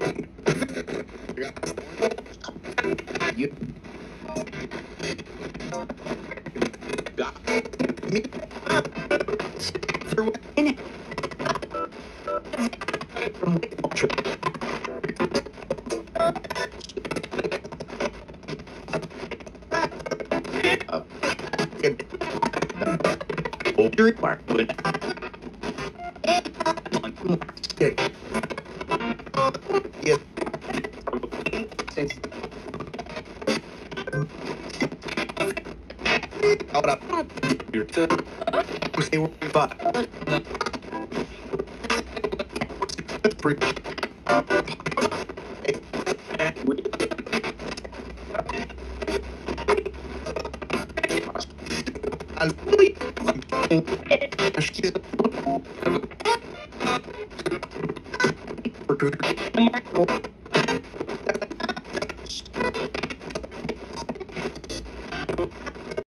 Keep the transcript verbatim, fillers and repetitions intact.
You got me through in it from ultra. Uh, older part would stick. Yeah. Since out up your turn, we say we're five. I'll